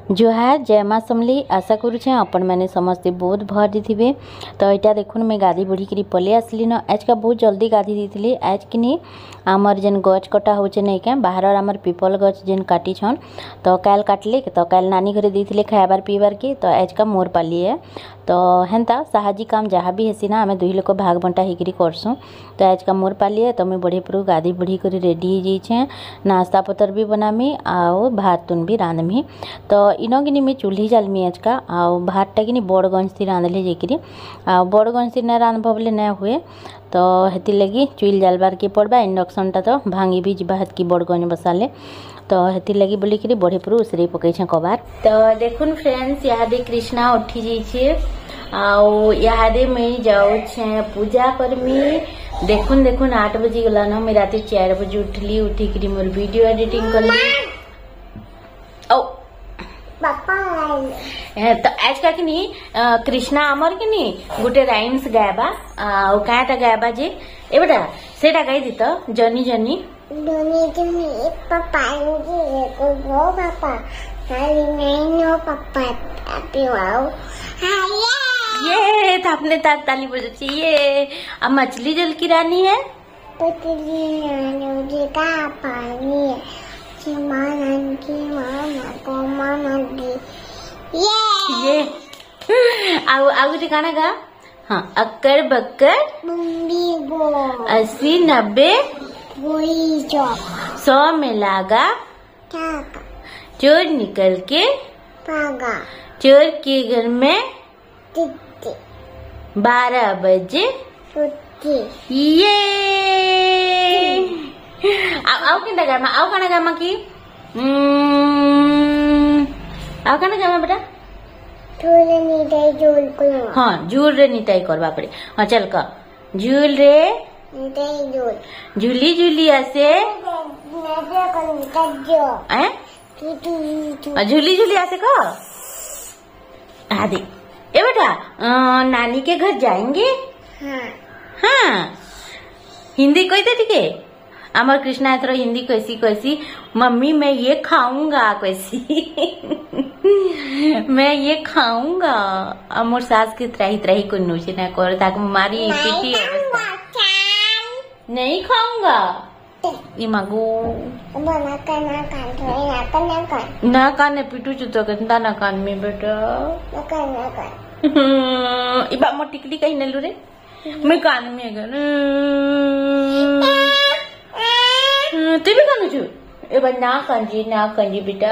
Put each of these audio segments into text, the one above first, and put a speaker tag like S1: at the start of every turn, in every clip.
S1: जुहार जय माँ समली आशा करुचे आपण मैंने समस्ते बहुत भरी थे। तो यहाँ देखुन मैं गाधी बुढ़ी करी पलि आसली न आज का बहुत जल्दी गाधी दी आज कि नहीं आमर जेन गच कटा होचे नहीं क्या बाहर आमर पीपल गच जेन काटी छन तो काल काटले तो काल नानी घरे दी खाबार पीबार के तो आज का मोर पाली है तो हेन्ता साहाजी काम जहाँ भी हेसी ना आम दुई लोग भाग बंटा होकर करसूँ। तो आज का मोर पाली है तो मैं बढ़े पूरा गाधी बुढ़ी कर रेडी हो जाइए नाश्ता पतर भी बनामी आओ भात तुन भी रांधमी। तो इनो कि मैं चूल्ही जालमी आज का आओ भातटा कि बड़ गंज थी रांधले जाकि आ बड़ गंज थी ना रांध बोले ना हुए तो हेती लगी चुल जालबार के पड़वा इंडक्शन टा तो भांगी भी जा की बड़ गंज बसाले तो हेती लगी बोलिकी बढ़े पूरा उसरे पकई कबार। तो देखुन फ्रेंड्स यहाँ कृष्णा उठी जाइए आदे मैं जाऊँ पूजा करमी। देखुन देखुन 8 बजे गला ना मैं रात 4 बजे उठली उठिक मोर वीडियो एडिटिंग कर तो आज का कि कृष्णा आमर कि गोटे राइम्स गायबा क्या गायबा जे ए बेटा सेटा गाई दी तो जनी जनी ये आपने ताली बजाती ये अब मछली जल की रानी है पानी ये आउ गाना गा। हाँ अक्कर बक्कर 80 90 100 में लागा चोर निकल के चोर के घर में 12 बजे ये आओ किंदा गामा आओ गाना गामा की आओ गाना गामा बेटा हाँ झूल रे निटाई करवा पड़े। हाँ चल का झूल रे झूली झूली आसे झूली झूली आसे का आदि ए बेटा नानी के घर जाएंगे। हाँ हिंदी कहते ठीक है अमर कृष्णा एथर हिंदी कैसी कैसी मम्मी मैं ये खाऊंगा कैसी मैं ये खाऊंगा अमर सास की त्राही त्राही को नोचे ना कर ताकि हमारी पीटी नहीं खाऊंगा ये मांगू ना कान पीटू चुतो कहता ना कान में बेटा इबा मो टिकली कहीं नलू रे मैं कान में तू भी कान छु एबा ना कंजी बेटा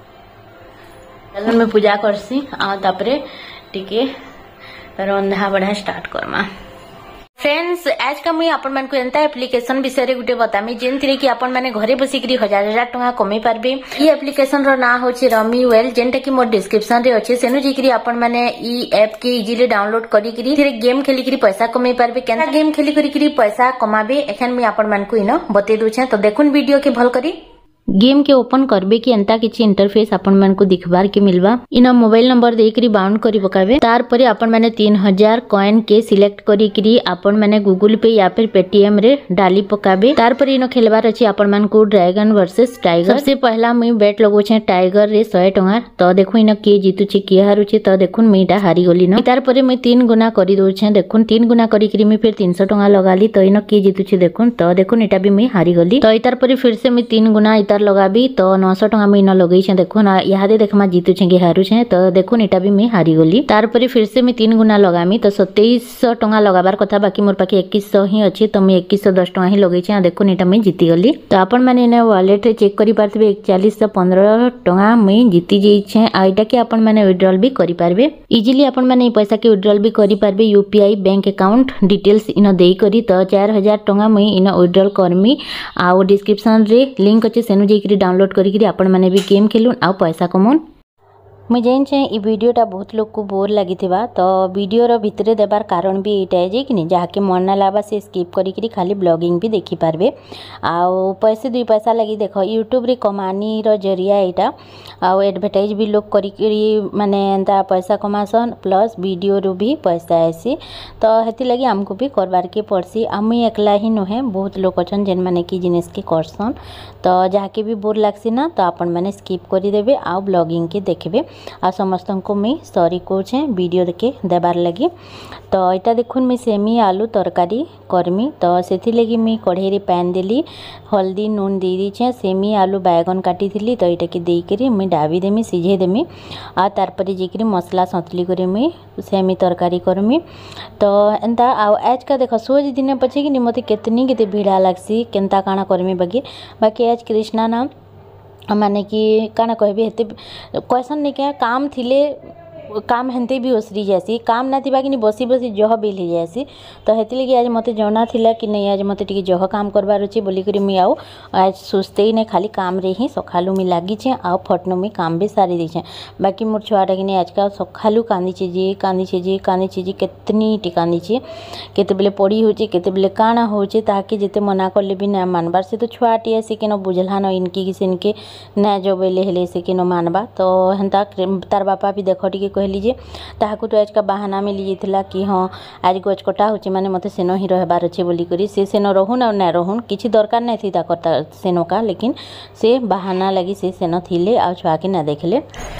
S1: मैं पूजा करसी आ तापरे टिके रंधा बढ़ा स्टार्ट करमा। फ्रेंड्स आज का मुई आपण मान को एंता एप्लीकेशन विषय रे गुटे बतामी जेन थी कि आपण माने घरे बसी करी 1000 टका कमे पारबे। ई एप्लीकेशन रो ना होची रमी वेल जेनटा कि मोर डिस्क्रिप्शन रे अछि सेनु जिकरी आपण माने ई ऐप के इजीली डाउनलोड करी करी फिर गेम खेली करी पैसा कमे पारबे। केना गेम खेली करी पैसा कमाबे एखन मुई आपण मान को इनो बते दोछे तो देखुन वीडियो के भल करी। गेम के ओपन करबे कि एंता किछि इंटरफेस आपण मन को दिखबार के मिलबा इना मोबाइल नंबर देकरी बाउंड करी पकाबे तार परे आपण माने 3000 कॉइन के सिलेक्ट करी करी आपण माने गूगल पे या फिर पेटीएम रे डाली पकाबे। तार परे इनो खेलबार अछि आपण मन को ड्रैगन वर्सेस टाइगर। सबसे पहला मुई बैट लगो छे टाइगर रे 100 टका तो देखु इना के जीतु छे के हारु छे तो देखुन मीटा हारी गली न। तार परे मुई 3 गुना करी दउ छे देखुन 3 गुना करी करी मुई फिर 300 टका लगाली तो इनो के जीतु छे देखुन तो देखुन एटा भी मुई हारी गली। तो तार परे फिर से मुई 3 गुना लगाबी तो 900 टका मुई न लगई छे देखुन यहाँ दे देखमा जीतु छे हारू छे तो देखुन एटा भी मुई हारी गली। तार परे फिर से मुई 3 गुना लगामी तो 2700 टका लगाबार कथा बाकी मोर पाखे 2100 ही अछि तो मुई 2110 टका ही लगई छे देखुन एटा मुई जीती गली। तो आपण माने ने वॉलेट रे चेक करि पारथिबे 4115 टका मुई जीती जई छे आ एटा के आपण माने विथड्रॉल भी करि पारबे इजीली आपण माने पैसा के विथड्रॉल भी करि पारबे यूपीआई बैंक अकाउंट डिटेल्स इनो देई करी तो 4000 टका मुई इनो विथड्रॉल करमी आ डिस्क्रिप्शन रे लिंक अछि सेनु जेकरी डाउनलोड करी आपण माने भी गेम खेलुन आ पैसा कमौन। मुझे जाने ये वीडियोटा बहुत लोग को बोर लगी तो वीडियोर भितर देबार कारण भी यहाँ है कि जहाँकि मन ना लगा से स्किप करी खाली ब्लॉगिंग भी देखी पारबे। आउ पैसे 2 पैसा लगी देख यूट्यूब रे कमानी जरिया यहाँ आउ एडवर्टाइज भी लोग करी माने एंता पैसा कमासन प्लस वीडियो रू भी पैसा आसी तो हेती लगी आमको भी करबार के पड़सी। आम एकला ही नुहे बहुत लोग अच्छन जेन माने कि जिनिस के करसन तो जहाँके भी बोर लगसी ना तो आपण मैंने स्किप करदेवे आउ ब्लॉगिंग के देखबे आ समस्त को मुई सॉरी कौचे वीडियो देखे देबार लगी। तो यहाँ देखुन मुई सेमी आलू तरकारी करमी तो से लगी मुई कढ़ई पैन देली हल्दी नून दे दीछे सेमी आलू बैगन काटी थी तो यहाँ के देकरी मुई डाबी देमी सिझे देमी आ तारपर जेकरी मसला सतली कर मुई सेमी तरकारी करमी। तो एंता आउ आज का देख सोच दिन पछे कि मत केते भिड़ा लगसी केनता काଣା करमी बाकी आज कृष्णा ना माने कि काना कहबी हेते क्वेश्चन नहीं क्या काम थिले काम हेन्ते भी ओसरी जासी काम ना थिबा कि बसी बसी जह बिल हो जासी तो हेती लगी आज मते जना थिला कि नहीं आज मते टिके जह काम करबार अछि बोली करी मुई आउ आज सुस्ते ही नहीं खाली काम रे ही सखालू मुई लागी छे आउ फटनो मुई काम भी सारी दी छे। बाकी मोर छुआटा कि नहीं आज का सखालू कांदी छे जे केतनी टी कांदी छे केते बेले पड़ी होचे केते बेले काना होचे ताकि जेते मना करले भी ना मानबार से तो छुआटी आसी कि न बुझला न इनकी कि सिनके ना जबेले हेले से कि न मानबा तो हेंता तार बापा भी देख टिके कहली जे ताहाकू तो आज का बहाना में ली जाइथिला कि हाँ आज गच कटा होचे माने मते सेनो ही रहबार अच्छे बोली करी से सेनो रहून और ना रहून किछि दरकार नहीं थी ताकता सेनो का लेकिन से बहाना लगी से सेनो थिले आ छुआ के ना देखले।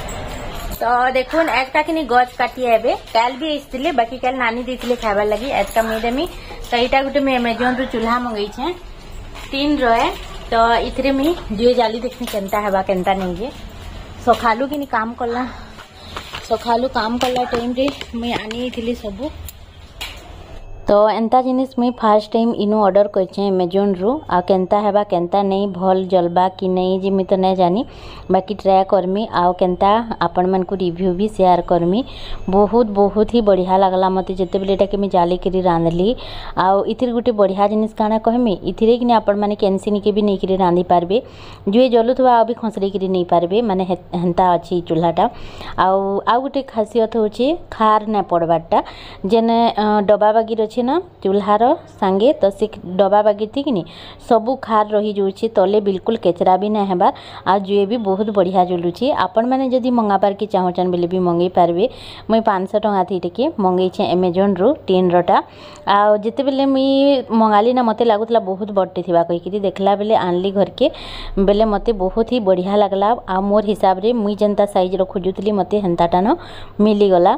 S1: तो देखुन एकटा कि गच काटी आबे काल भी आइथिले बाकी काल नानी देथिले खाइबार लगी आज का मुई देमी तो एटा गुटे मैं अमेजन रो चूल्हा मंगई छे 3 रहे तो इथरे मुई दुए जाली देखनी केनता हेबा केनता नहीं जे सखालू कि काम करला सखालू काम करला टाइम रे मुई आनी थी सबू तो एंता जिनिस मुई फास्ट टाइम इनु ऑर्डर करछे अमेजन रू आ केनता हेबा केनता नहीं भल जलबा कि नहीं जे मुई तो नहीं जानी बाकी ट्राई करमी आउ केनता आपण मन को रिव्यू भी शेयर करमी। बहुत ही बढ़िया लगला मते जेते बेले एटा के मुई जाली करी रांधली आउ इथिर गुटे बढ़िया जिनिस काना कहमी इथिरे कि आपण माने कैंसिनी के भी नहीं करी रांधी पारबे जुए जलुथवा आ भी खसरी करी नहीं पारबे माने हेंता अछि चूल्हाटा आउ गुटे खासियत होचे खार ना पड़बाटा जेने डबा बागी रछे ना चूल्हार सांगे तो से डबा बागी थी कि सबू खार रही जाऊँगी तले बिल्कुल केचरा भी ना हेबार आ जुए भी बहुत बढ़िया जलुची आपण मैंने जदि मंगाबार के चाहूचन बोले भी मंगई पारबे मुई 500 टंका थी टिके मंगई छे अमेजन रू 3 रटा आ जिते बेले मुई मंगाली ना मते लागुतला बहुत बड़टे थिबा कहिकि देखला बेले आनली घर के बेले मते बहुत ही बढ़िया लगला आ मोर हिसाब रे मुई जनता साइज रो खोजुतली मते हेंताटा न मिली गला।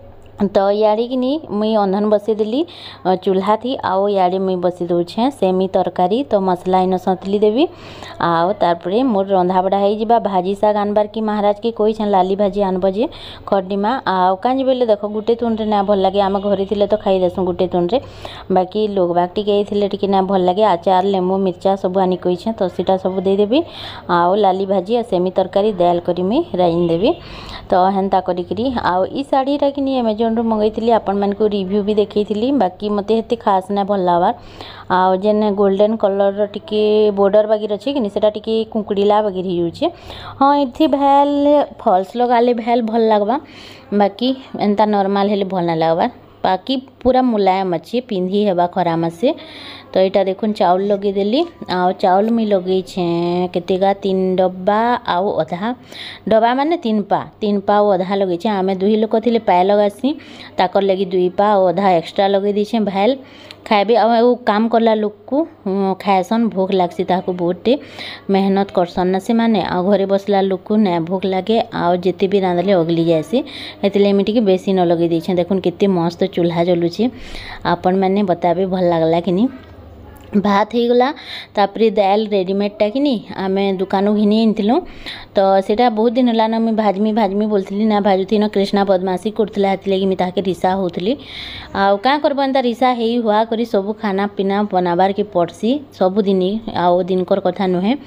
S1: तो याड़ी कि नहीं मुई अंधन बसई देली चूल्हा थी आओ याड़ी मुई बसी दूचे सेमी तरकारी तो मसला इन सतली देवी आओ तारपरे मोर रंधा बड़ा हो जावा भाजी साग आनबार कि महाराज के कोई लाली भाजी आनब जे खडीमा आओ कांजी बेले देख गुटे तुंड्रे ना भल लगे आम घरे थिले तो खाई देसु गुटे तुंड्रे बाकी लोग बाग टिके थिले टिके ना भल लगे आचार लेमु मिर्चा सब आनी कही तो सीटा सब दे देबी आओ लाली भाजी आ सेमी तरकारी दाल करी मुई राइन देवी तो हेन्ता करी आओ ई साड़ीटा कि नहीं अमेजन रू मंगई आपण मन को रिव्यू भी देखी बाकी मते हेते खास ना भल लागबार आ जेन गोल्डन कलर टिके बॉर्डर वगैरह अच्छे कि सेटा टिके कुंकुड़ीला वगैरह होउछे हाँ इथि भैल फॉल्स लगाले भैल भल लागबा बाकी एंता नॉर्मल हेले भल ना लागबा बाकी पूरा मुलायम अच्छे पिंधी हेबा खराम से। तो यहाँ देखुन चाउल लगे देली आ चाउल मुई लगे केतेगा 3 डब्बा आउ अधा डब्बा माने 3 पा अधा लगे आमे 2 लोक थिले पाए लगासी ताकर लगी 2 पा अधा एक्स्ट्रा लगे दीछे भैल खाइबे आ काम करला लोक को खाएसन भूख लागसी ताको बहुते मेहनत करसन ना से माने आ घरे बसला लोक को ना भूख लागे आ जेते भी रांधले अगली जासी हेतले एमिटी के बेसी न लगे दीछे। देखुन केते मस्त चूल्हा जलुछे आपण माने बताबे भल लागला कि नहीं भात हो गला तापरे दाल रेडीमेडटा कि नहीं आमे दुकान घिनी आनिलु तो सेटा बहुत दिन है ना मुझे भाजमी बोलती ना भाजुथी ना कृष्णा बदमाशी करथिला हेति लगी मुझे ताके रिसा होतली आ का करबो एंता रिसा हेई हुआ करी सब खाना पीना बनाबार के पड़सी सब दिन आओ दिनकर कथा नुहे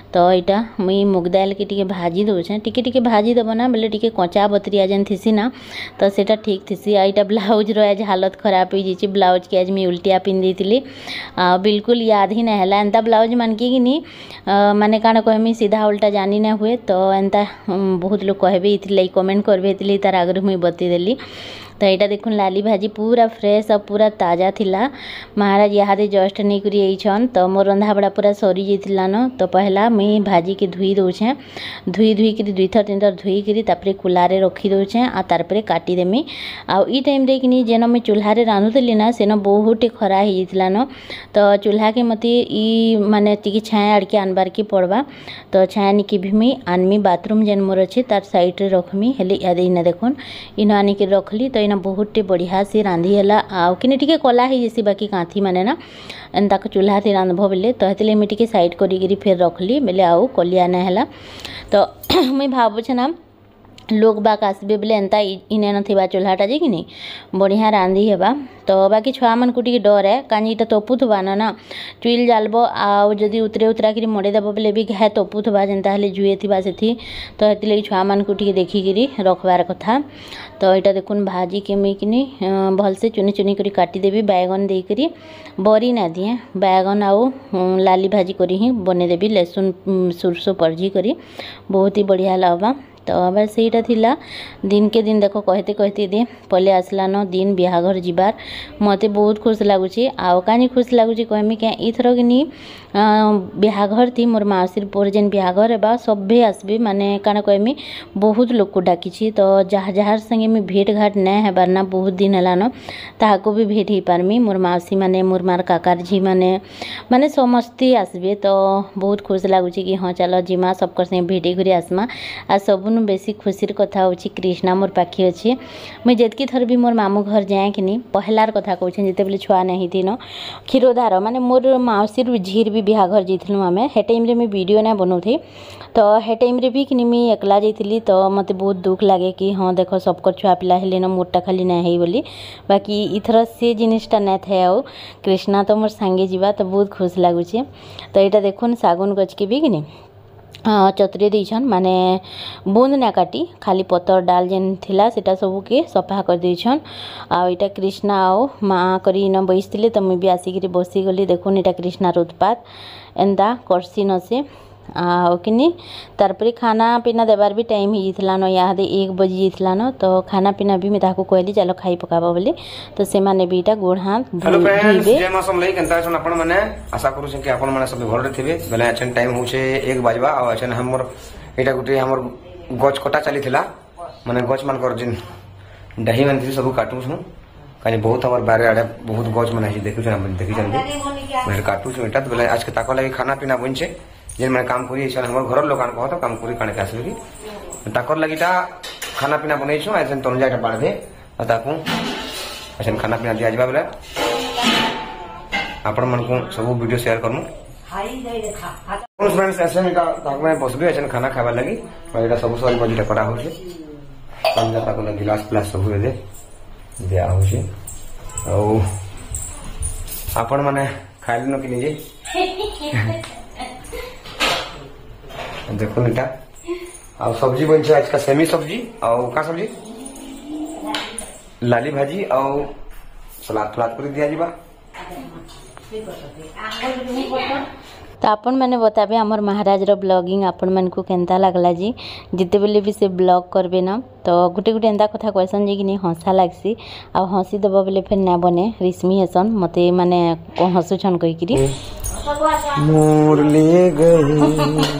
S1: तो यहाँ मुई मुग दाल के टिके भाजी दौचे टिके भाजी देव ना बेले टिके कचा बतरिया जेन थीसी ना तो सेटा ठीक थीसी। यहाँ ब्लाउज आज हालत खराब हो जाइए ब्लाउज के आज मुझे उल्टिया पिंधि थी बिल्कुल याद ही नहीं है एंता ब्लाउज मान कि नहीं माने काण कहमी सीधा उल्टा जानी ना हुए तो एंता बहुत लोग कहबे इथिलाई कमेंट करबे तार आगर मुई बतेदेली। तो यहाँ देखुन लाली भाजी पूरा फ्रेश और पूरा ताजा थिला महाराज यहाँ जस्ट नहीं करी तो मोर रंधा बड़ा पूरा सरी जाइला न। तो पहला मुई भाजी के धुई दौचे धुई कर 2 थर 3 थर धुई करी तापरे कुलारे रखी दौचे आ तारपरे काटिदेमी। आ ई टाइम रे कि जेन मुई चूल्हारे रांधुली ना सेन बहुत खरा हो जाइला न। तो चूल्हा के मते ई माने टिके छाया आड़के आनबार के पड़वा तो छाया निकी भी मुई आनमी बाथरूम जेन मोर अच्छे तार साइड रे रखमी हेले याद इना देखुन इन आनिक रखली तो इना बहुत बढ़िया से रांधी है आने टी कला ही जैसी बाकी कांथी माने ना एंता चूल्हा से रांधब बेले तो हेतले मुझे टी साइड करी फिर रखली बेले आउ कलिया ना है। तो मुई भावुछे ना लोग बाक आसबे बेले एंता इने नथिबा चूल्हाटा जे कि नहीं बढ़िया रांधी हेबा। तो बाकी छुआ मन को डर है कहीं इटा तपुथबा ना चुइल जालब आउ जदि उतरे उतरा कर मड़ेदेव बेले भी घाए तपुथबा जेनता हेले जुए थिबा सेथि तो हेतले छुआ मन को देखिकी रखबार कथा। तो यहाँ देखुन भाजी के मुई कि भलसे चुनी चुनी कर काटिदेवी बैगन देकर बरी ना दिए बैगन आउ लाली भाजी करी ही बनेदेवी लहसुन सुरसो परजी करी बहुत ही बढ़िया लगवा। तो बस यहीटा थिला दिन के दिन देखो कहते कहते दे पले आसलान दिन बिहाघर जीवार मते बहुत खुश लगुच आउ कहीं खुश लगुच कहमी क्या इथर कि बिहाघर थी मोर माउसीर पुर जेन बिहाघर है सभे आसबे माने काना कहमी बहुत लोग को डाकी तो जहाँ जहाँ संगे मुझे भेट घाट नहीं हेबार ना बहुत दिन है ताको भी भेट ही पारमी मोर माउसी माने मोर मार काकार झी माने माने समस्ते आसबे तो बहुत खुश लगुच कि हाँ चलो जिमा सबकर संगे भेटे घुरी आसमा आ सबुन बेसी खुशीर कथा होची कृष्णा मोर पाखी अच्छे मुझे जितकी थर भी मोर मामू घर जाए कि पहलार कथा कहूँ जिते बेले छुआ नहीं थी न क्षीरोधार माने मोर माउसीर झीर भी बिहाघर जाइलु आम हे टाइम रे वीडियो ना बनाऊे तो हे टाइम रे भी कि मुझे एकला जाइली तो मत बहुत दुख लगे कि हाँ देख सबकर छुआ पिला हेले न मोरटा खाली ना है बोली बाकी इथर से जिनिसटा ना थे आउ कृष्णा तो मोर सांगे जीवा तो बहुत खुश लगुच। तो यहाँ देखुन सागुन गच के भी कि चतुरे देछन माने बूंद ना काटी खाली पतर डाल जेन थिला सेटा सबू के सफा कर देछन। आ इटा कृष्णा आओ माँ करी न बैसते तो मुझे भी आसिक बसी गली देखुन इटा कृष्णार उत्पात एंता करसी न से आनी तारपरे खाना पीना देवार भी टाइम होता न यहाँ 1 बजी जाता न तो खाना पीना भी मैं कहली चलो खाई पकाबा बोली तो से माने भी इटा गोड़ हाथ धोइबे।
S2: जय मां समलाई केनता छन आपण माने आशा करू कि आपण माने सब घर रे थिबे बेले अछन टाइम होचे 1 बजवा आ अछन हमर एटा गुटे हमर गछ कटा चली थिला माने गछ मान कर जिन दही मन सब काटू छु कानी बहुत हमर बारे आडे बहुत गछ मन है देखु छन देखि छन मैं काटू छु एटा बेले आज के ताको लागि खाना पीना बनछे जेन मैं काम करी हमर घर लोकान कहत काम करी काने के आसबे कि ताकर लागिटा खाना पीना बनै छु एसन तनजाटा बाड़बे आ ताकू एसन खाना पीना दिया जबा बेले आपण मन को सब वीडियो शेयर करमु फ्रेंड्स एसन का ताक में बसबे एसन खाना खाबा लागि और एटा सब सरी बजिटा करा होछे तनजा ताको ना गिलास प्लास सब दे दिया होछे और आपण माने खाइल न कि निजे देखो बेटा और सब्जी बन आज का सेमी सब्जी और का सब्जी लाली भाजी और सलाद फलाद कर दिया जीवा।
S1: तो आपण मैंने बताबे आमर महाराज रो ब्लॉगिंग आपण मन को केनता लागला जी जिते बेले भी से ब्लॉग करबे ना तो गुटे गुटे एंता कथा क्वेश्चन जे कि नहीं हंसा लागसी आ हंसी दबा बेले फिर ना बने रिश्मी हेसन मते माने हंसु छन कहि करी
S2: मोर ले गई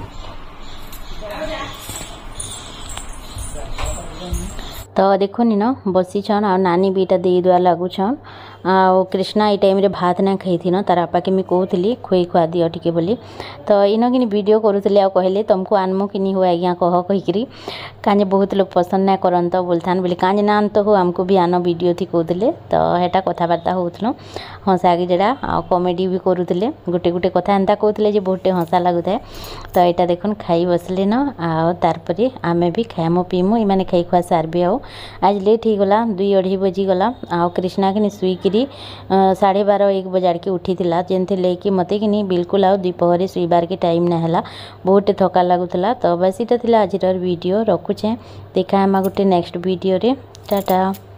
S1: तो देखुनी न बसी छन आ नानी भी दे दुआ लगुन आ कृष्णा ये टाइम रे भात ना खाई थी न तार आपा के मैं कहूली खुई खुआ दियो टिके बोली तो इन कि वीडियो करूले आ कहले तुमको आनमु कि नहीं हो आज्ञा कह कहीकि काजे बहुत लोग पसंद ना करन तो बोलथान बोले काजे ना आन तो हो हमको भी आन वीडियो थी कहते तो हेटा कथबार्ता होथलो हंसा कि जरा आ कॉमेडी भी करूले गोटे गोटे कथा एंता कहते जे बहुत हंसा लगुए तो यहाँ देखुन खाई बसले न आ तारपरे आमे भी खाएमु पीमु इमाने खाई खुआ सारबे आज लेट हो गला 2-2:30 बजी गला आ कृष्णा के शुईक शोईकरी 12:30-1 बजाड़ के उठी जेनथि लेकि मते कि बिल्कुल आ द्विपहर शोइबार के टाइम ना हला बहुत थका लगुला। तो बस इटा थिला आजिर वीडियो रखुचे देखा गोटे नेक्स्ट वीडियो रे टाटा।